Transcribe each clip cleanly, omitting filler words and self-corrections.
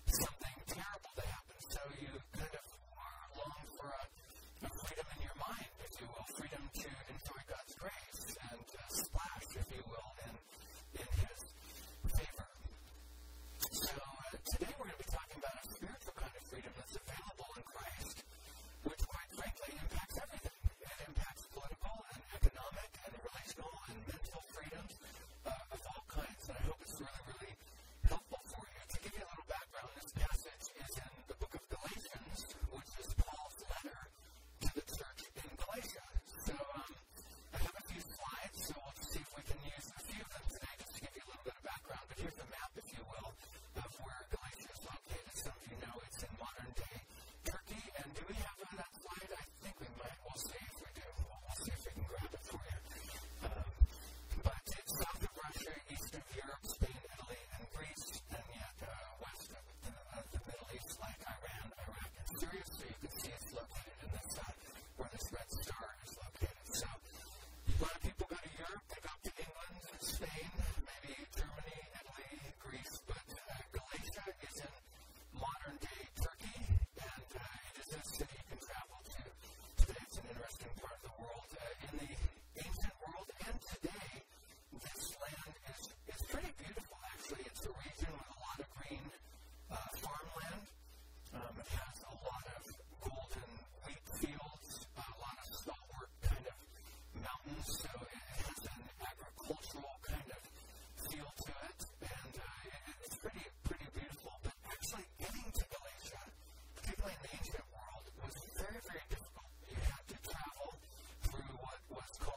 something terrible to happen. So you kind of long for a freedom in your mind, if you will, freedom to enjoy God's grace and splash, if you will, in His favor. So today we're going to be talking about a spiritual kind of freedom that's available in Christ, which quite frankly impacts everything. It impacts political and economic and relational and mental freedoms of all kinds. And I hope it's really, really helpful for you. To give you a little background, this passage is in the book of Galatians, which is Paul's letter to the church in Galatia. So I have a few slides, so we'll see if we can use a few of them today just to give you a little bit of background. But here's a map, if you will, of where Galatia is located. Some of you know it's in modern-day Turkey. And do we have that slide? I think we might. We'll see if we do. We'll see if we can grab it for you. But it's south of Russia, east of Europe, Spain, Italy, and Greece, and yet west of the Middle East, like Iran, Iraq, and Syria. So you can see it's located in this where this red star is located. So a lot of people go to Europe. They go to England, Spain, maybe Germany, Italy, Greece. But Galatia is in modern-day Turkey, and it is a city you can travel to. Today it's an interesting part of the world. In the ancient world and today, this land is pretty beautiful, actually. It's a region with a lot of green farmland. It has a lot of golden wheat fields, a lot of stalwart kind of mountains, so it has an agricultural kind of feel to it, and it's pretty beautiful. But actually getting to Galatia, particularly in the ancient world, was very, very difficult. You had to travel through what was called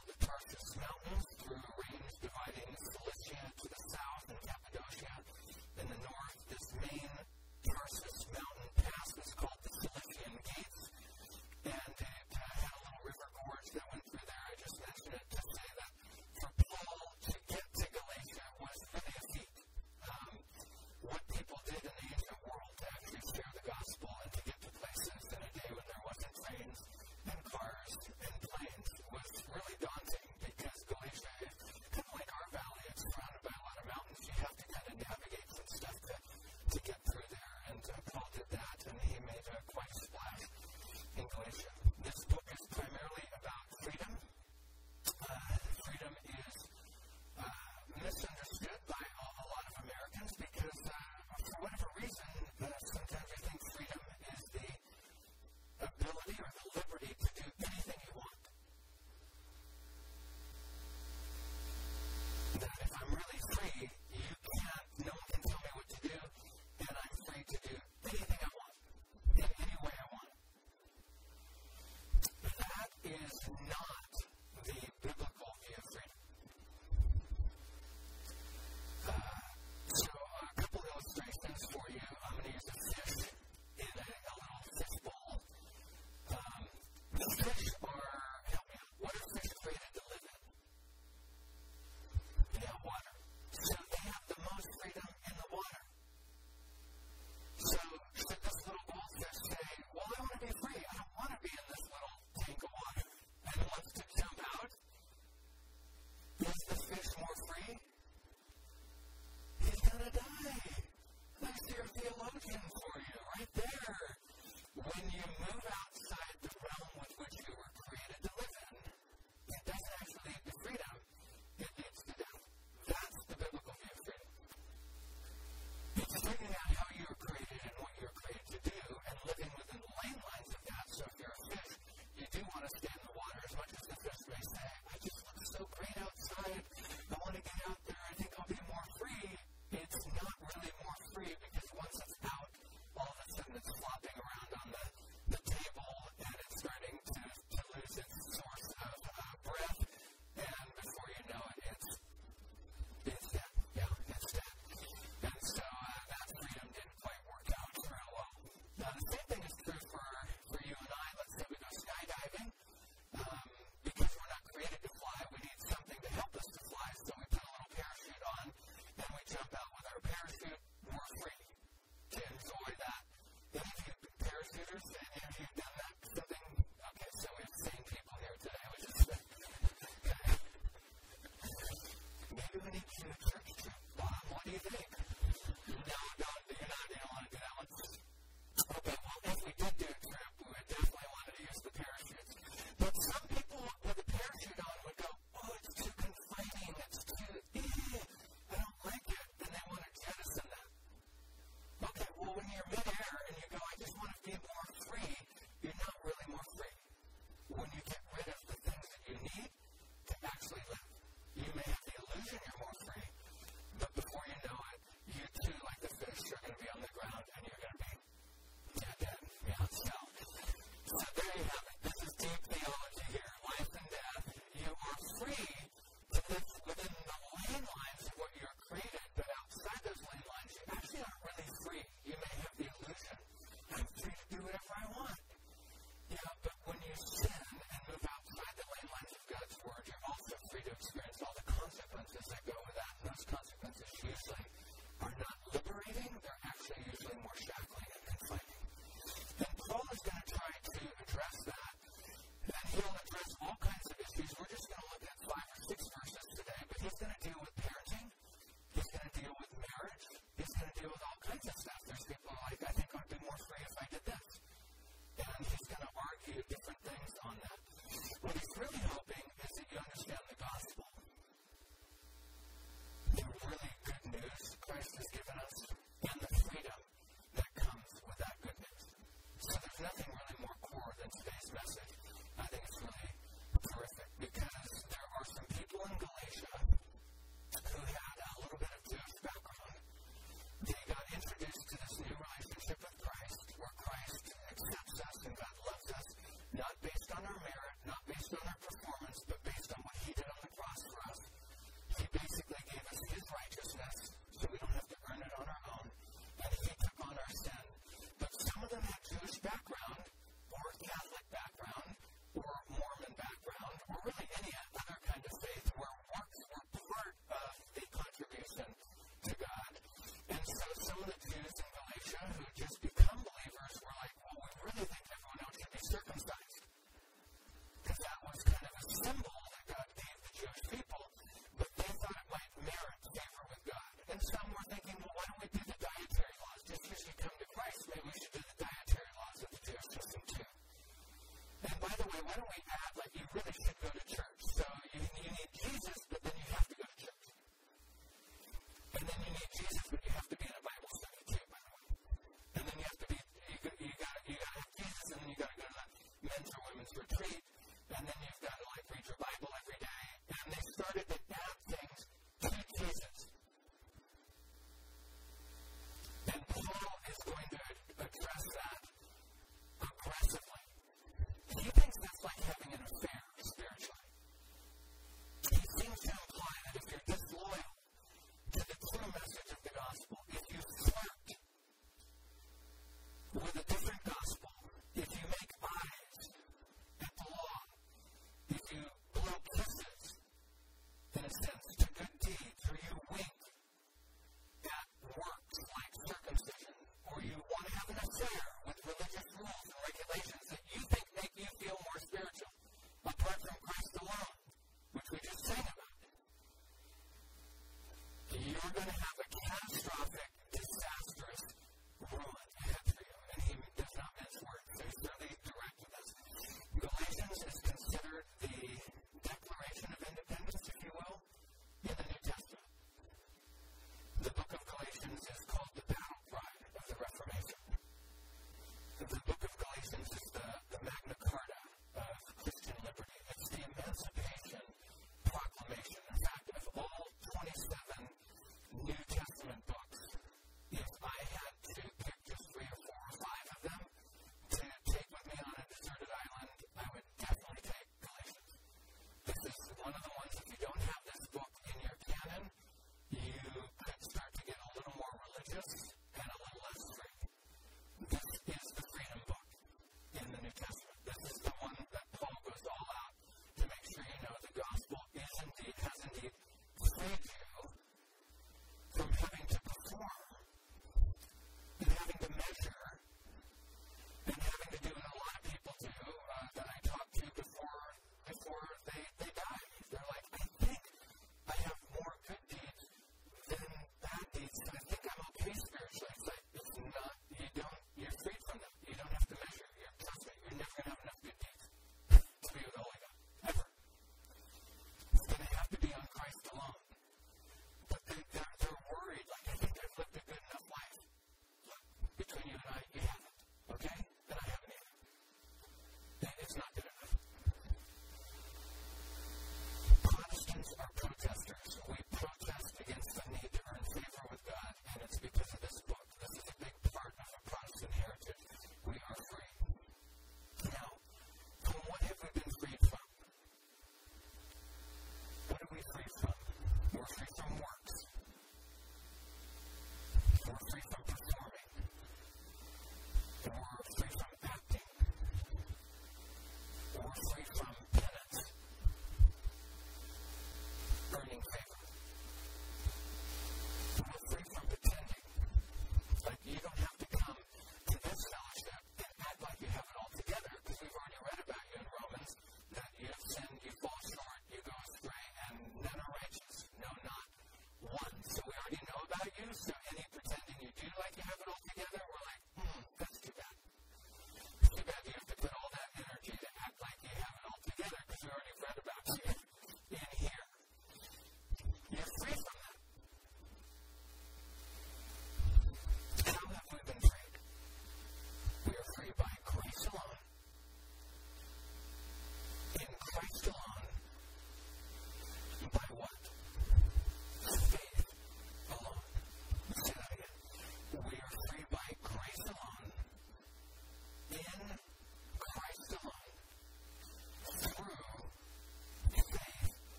So there you have it. This is deep theology here. Life and death. You are free to live within the lane lines of what you're created, but outside those lane lines, you actually aren't really free. You may have the illusion, I'm free to do whatever I want. But when you sin and move outside the lane lines of God's Word, you're also free to experience all the consequences that go with that. And those consequences usually are not liberating. They're actually usually more shackling and confining. And Paul is going to try to address that. And he'll address all kinds of issues. We're just going to look at 5 or 6 verses today. But he's going to deal with parenting. He's going to deal with marriage. He's going to deal with all kinds of stuff. There's people like, I think I'd be more free if I did this. And he's going to argue different things on that. What he's really hoping is that you understand the gospel. The really good news Christ has given us and the freedom that comes with that good news. So there's nothing really more core than today's message. I think it's really terrific because there are some people in Galatia who had a little bit of Jewish background. They got introduced to this new relationship with Christ, where Christ accepts us and God loves us, not based on our merit, not based on our performance, but based on what He did on the cross for us. He basically gave us His righteousness, so we don't have to earn it on our own, and He took on our sin. But some of them had Jewish background, or Catholic background, or Mormon background, or really any other kind of faith where works were part of the contribution to God. And so some of the Jews in Galatia who just become believers were like, well, we really think everyone else should be circumcised. Because that was kind of a symbol that God gave the Jewish people, but they thought it might merit favor with God. And some were thinking, well, why don't we do the dietary laws? Just as you come to Christ, maybe we should do the dietary laws of the Jewish system too. And by the way, why don't we add, like, you really should go to church. So you need Jesus, but then you have to go to church. And then you need Jesus, but you have to be in a Bible study too, by the way. And then you have to be, you got to have Jesus, and then you got to go to that men's or women's retreat, and then you've got to, like, read your Bible every day. And they started to add things to Jesus. And Paul is going to address that aggressively. He thinks that's like having an affair spiritually. He seems to imply that if you're disloyal to the true message of the gospel, if you flirt with a different gospel, if you make eyes at the law, if you blow kisses in a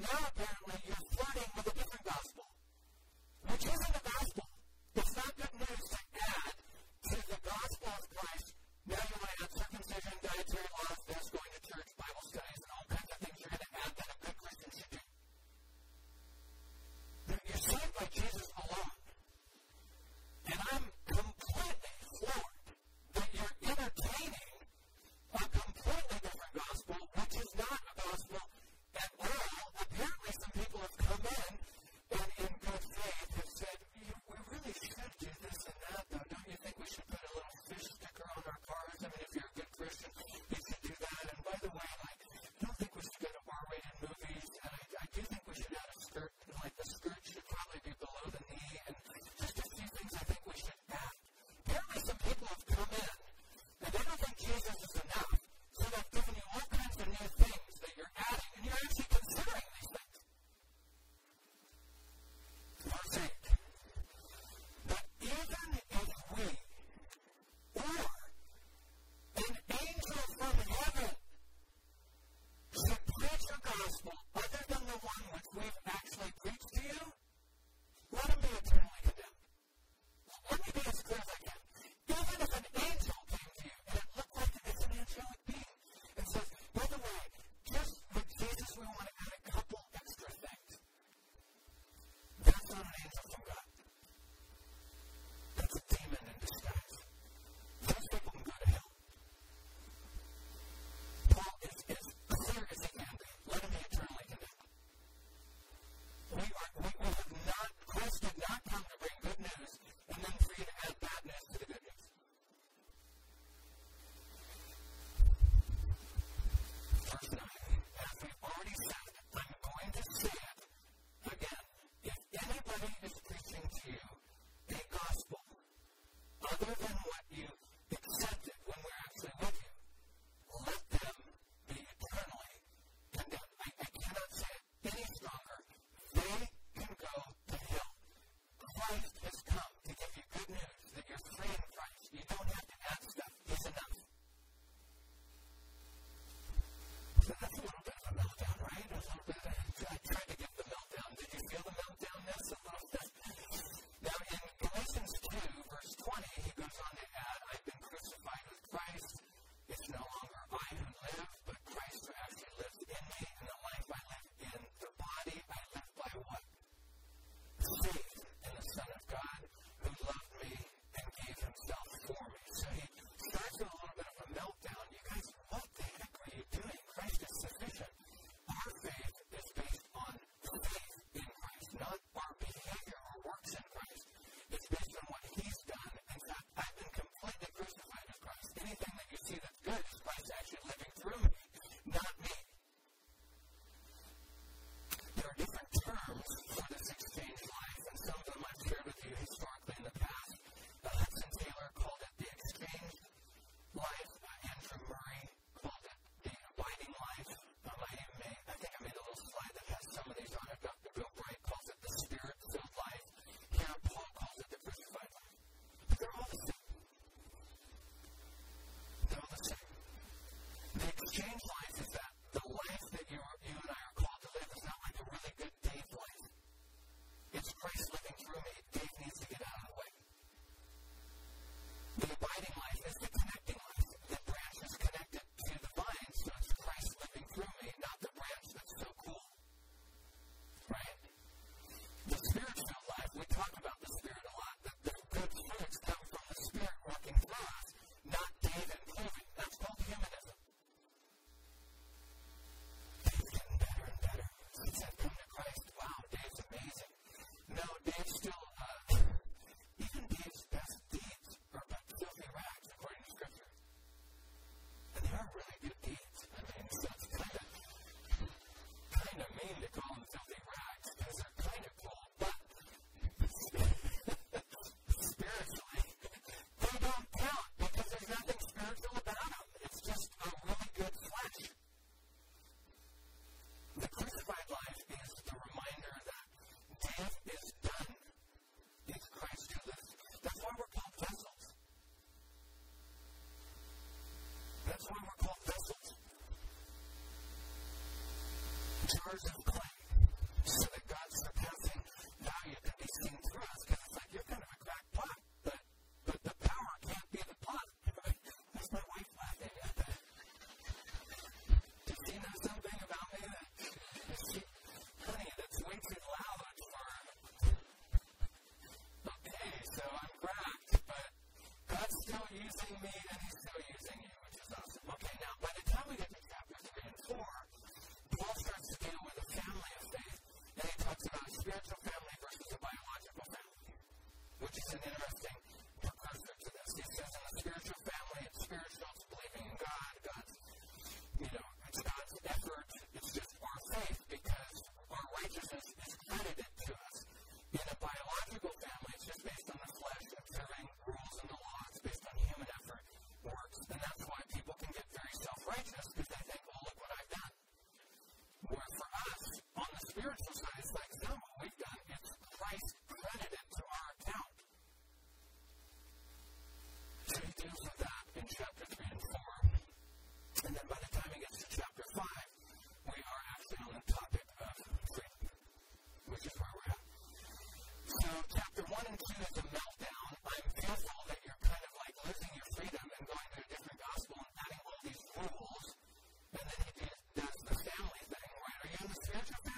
now apparently you're flirting with a different gospel, which isn't the gospel. It's not good news to add to the gospel of Christ. Now you want to add circumcision, dietary laws, there's going to church, Bible studies, and all kinds of things you're going to add that a good Christian should do. You're saved by Jesus alone. And I'm completely floored that you're entertaining a completely different gospel, which is not a gospel at all. Apparently some people have come in and in good faith have said, we really should do this and that, though. Don't you think we should put a little fish sticker on our cars? I mean, if you're a good Christian, you should do that. And by the way, I don't think we should go to R-rated movies, and I do think we should add a skirt. The skirt should probably be below the knee, and just a few things I think we should add. Apparently some people have come in, and they don't think Jesus is enough, so they've given you all kinds of new things that you're adding, and you're actually considering these things. Verse 8. But even if we, or an angel from heaven, should preach a gospel other than the one which we've actually preached to you, let him be eternally condemned. Let me be as clear as I can. Even if an angel came to you, and it looked like it's an angelic being, and says, by the way, just with Jesus we want to add a couple extra things. That's not an angel from God. That's a demon in disguise. Those people can go to hell. Paul is as clear as he can be. Let him be eternally condemned. Christ did not come to bring good news and then for you to add bad news to the good news. Verse 9. As we've already said, I'm going to say it again. If anybody is preaching to you a gospel other than what you accepted when we're actually with you, let them be eternally condemned. I cannot say it any stronger. They can go to hell. Christ has come to give you good news that you're free in Christ. You don't have to add stuff. He's enough. So that's a little bit of a meltdown, right? I tried to get the meltdown. Did you feel the meltdown? That's a little bit. Now in Galatians 2, verse 20, he goes on to add, I've been crucified with Christ. It's no longer I who live, but Christ who actually lives in me. And the life I live in the body, I live by what? Faith in the Son of God who loved me and gave himself for me. So he starts with a little bit of a meltdown. You guys, what the heck are you doing? Christ is sufficient. Our faith is based on faith in Christ, not our behavior or works in Christ. It's based on what he's done. In fact, I've been completely crucified with Christ. Anything that you see that's good is Christ actually living through me, not me. There are different terms for this exchange life, and some of them I've shared with you historically in the past. Hudson Taylor called it the exchange life. Andrew Murray called it the abiding life. I think I made a little slide that has some of these on it. Dr. Bill Bright calls it the spirit-filled life. Here, Paul calls it the crucified life. But they're all the same. They're all the same. The exchange life is that the life that you and I are called to live is not like a really good Dave life. It's Christ living through me. Dave needs to get out of the way. The abiding life is the connecting life. The branch is connected to the vine, so it's Christ living through me, not the branch that's so cool. Right? The spirit-filled life, we talk about the Spirit a lot. The good fruits come from the Spirit working through us, not Dave improving. That's called humanism. Dave's getting better and better. Since I've come to Christ, wow, Dave's amazing. No, Dave's still, even Dave's best deeds are but filthy rags, according to Scripture. And they are really good deeds. I mean, so it's kind of mean to call them filthy rags, because they're kind of cool, but spiritually, they don't count, because there's nothing spiritual about them. It's just a really good flesh. The crucified life is the reminder that death is done. It's Christ who lives. That's why we're called vessels. That's why we're called vessels. Jars of clay.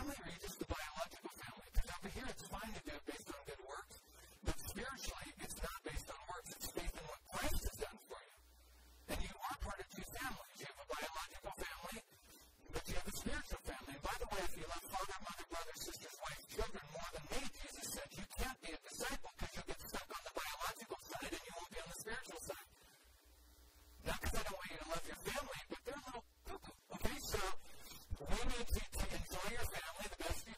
family, or are you just the biological family? Because over here, it's fine to do it based on good works, but spiritually, it's not based on works. It's based on what Christ has done for you. And you are part of two families. You have a biological family, but you have a spiritual family. And by the way, if you love father, mother, brother, sisters, wife, children more than me, Jesus said, you can't be a disciple because you'll get stuck on the biological side and you won't be on the spiritual side. Not because I don't want you to love your family, but they're a little cuckoo. Okay, so we need to enjoy your family the best you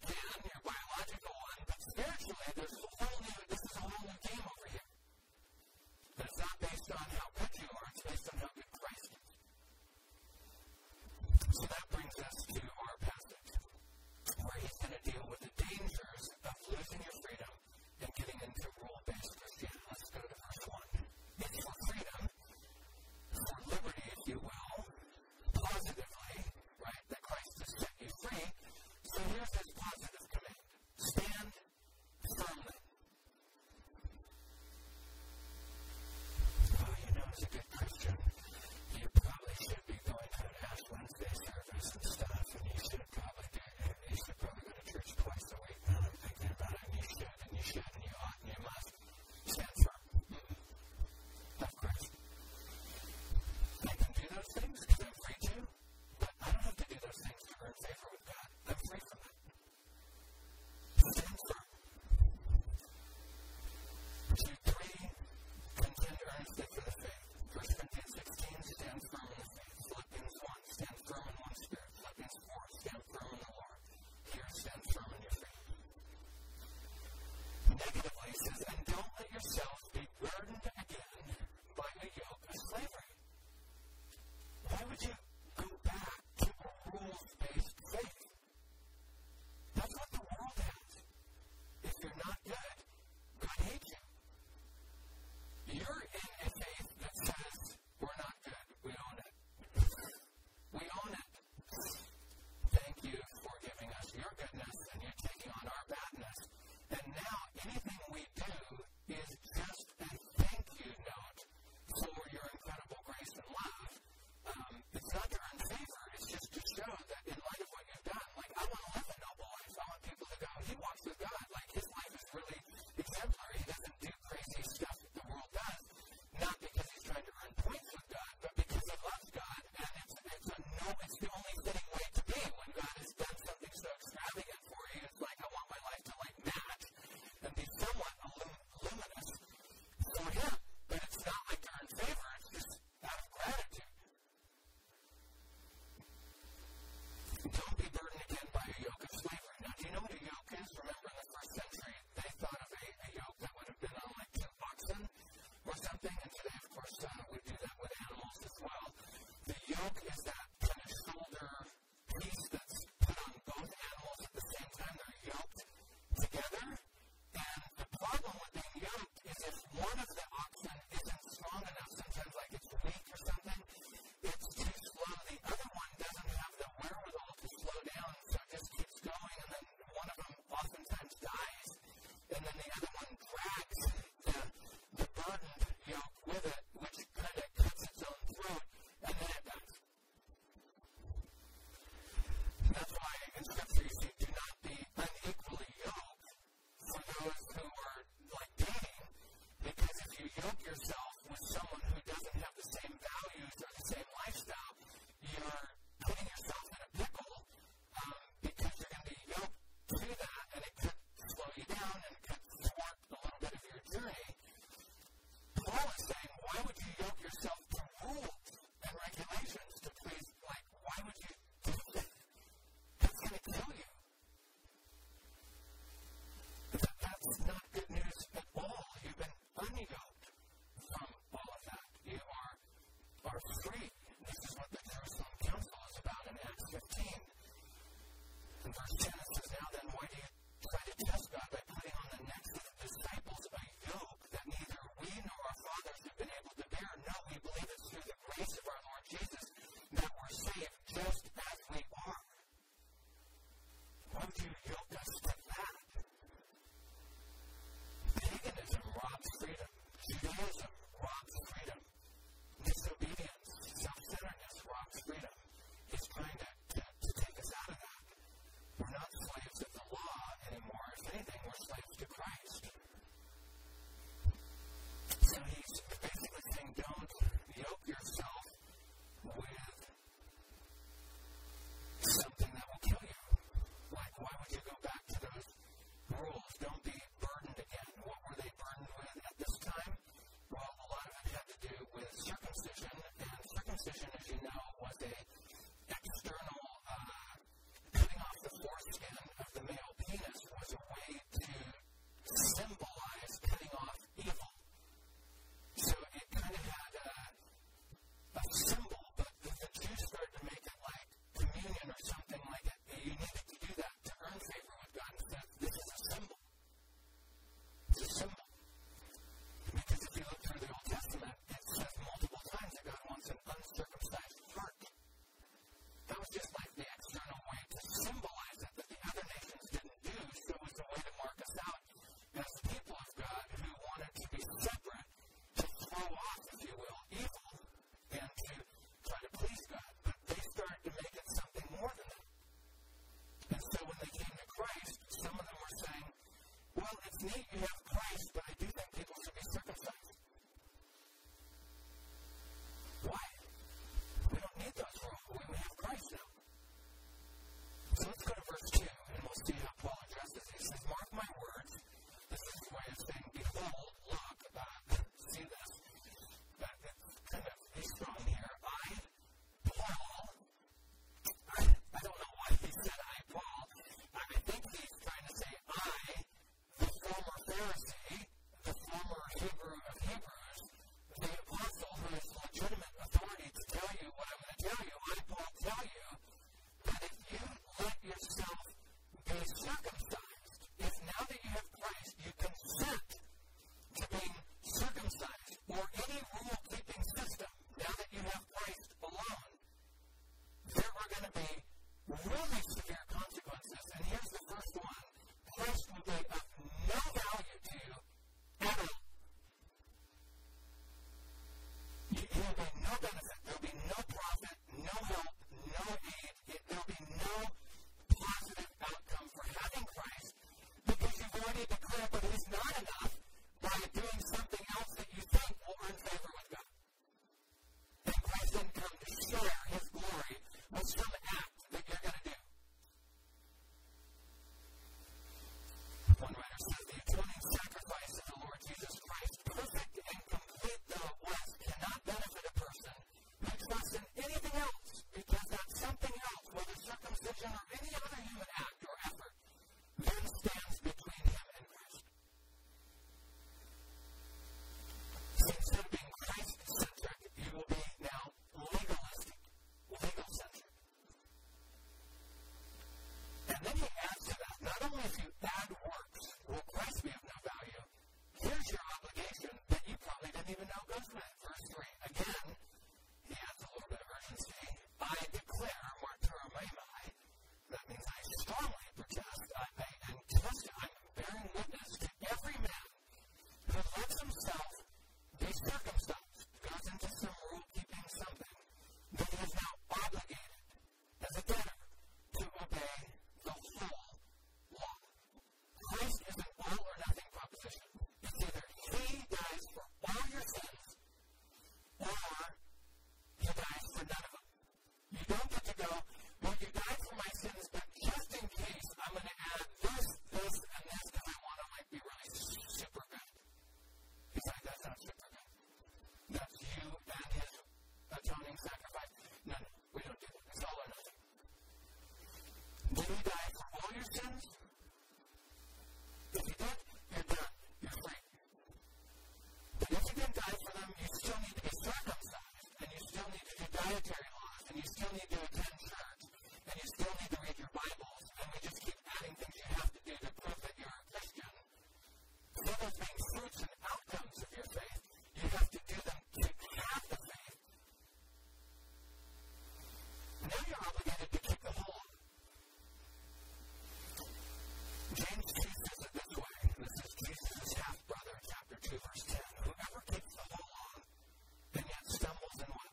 James 2 says it this way, and this is Jesus' half-brother, chapter 2, verse 10. Whoever keeps the whole law and yet stumbles in what?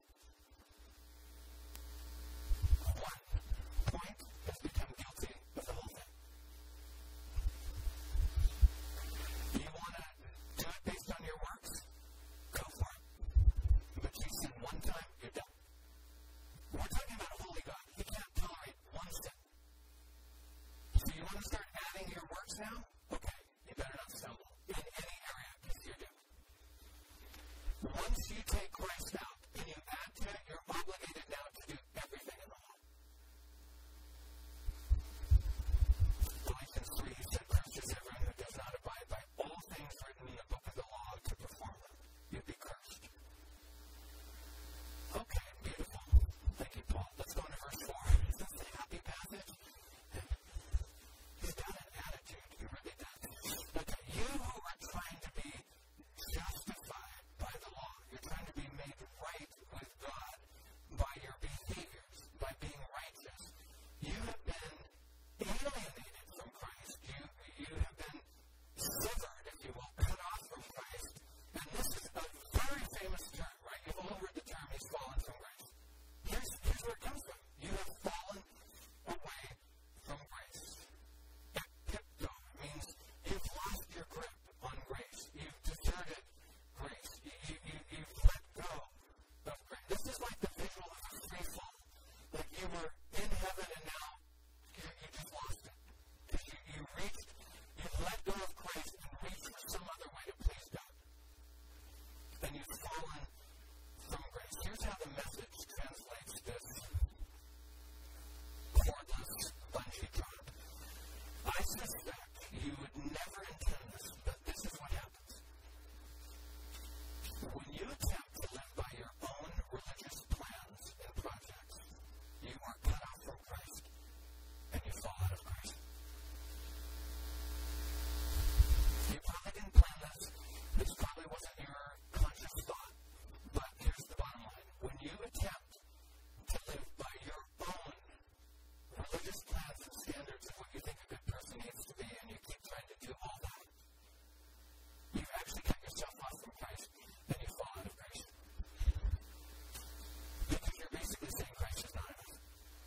One point has become guilty of the whole thing. You want to do it based on your works? Go for it. But you sin one time, you're done. We're talking about a holy God. He can't tolerate one sin. So you want to start adding your works now? Okay, you better not stumble in any area because you're doomed. Once you take Christ out and you add to it, you're obligated now to do everything in the law. Galatians 3 said, "Cursed is everyone who does not abide by all things written in the book of the law to perform them." You'd be cursed. Okay, beautiful. Thank you, Paul. Let's go into verse 4. Is this a happy passage? He's got an attitude. He really does. Okay, you who are trying to be justified by the law, you're trying to be made right with God by your behaviors, by being righteous. You have been alienated from Christ. You have been severed, if you will, cut off from Christ. And this is a very famous term, right? You've all heard the term, he's fallen from grace. Here's where it comes from. You have fallen away from grace. Epipto means you've lost your grip on grace. You've deserted grace. You've let go of grace. This is like the visual of a free fall. Like you were in heaven and now you just lost it. Because you've let go of Christ and reached for some other way to please God. And you've fallen from grace. Here's how the Message translates this cordless bungee drop. I suspect you would never intend this, but this is what happens. When you attempt to live by your own religious plans and projects, you are cut off from Christ and you fall out of Christ. You probably didn't plan this. This probably wasn't your conscious thought. But here's the bottom line. When you attempt to live by your own religious plans and standards of what you think a good person needs to be, and you keep trying to do all that, you've actually cut yourself off from Christ, and you fall out of grace. Because you're basically saying Christ is not enough.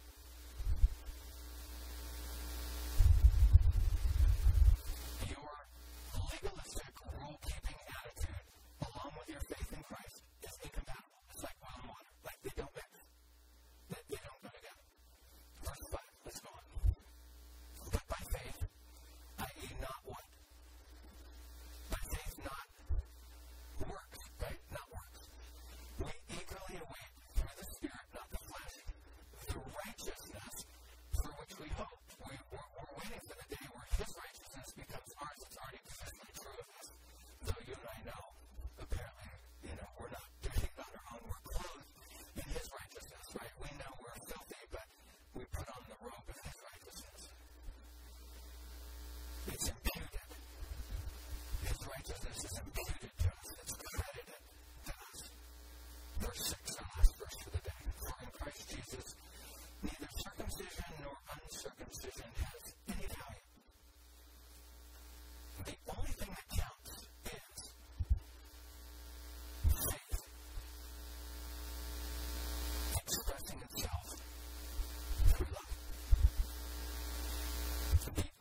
Your legalistic, rule-keeping attitude, along with your faith in Christ, is incompatible. It's like oil and water. Like they don't mix. They don't go together. Verse 5. Let's go on. But by faith, i.e. not what? By faith, not works, right? Not works. We eagerly await through the Spirit, not the flesh, the righteousness for which we hope. We're waiting for the day where His righteousness becomes ours. It's already positionally true of us. Though you and I know, apparently, we're not doing it on our own. We're clothed in His righteousness, right? We know we're filthy, but we put on the robe of His righteousness. It's imputed. His righteousness is imputed to us. It's credited to us. Verse 6, our last verse for the day. For in Christ Jesus, neither circumcision nor uncircumcision has any value. The only thing that counts is faith expressing itself through love. The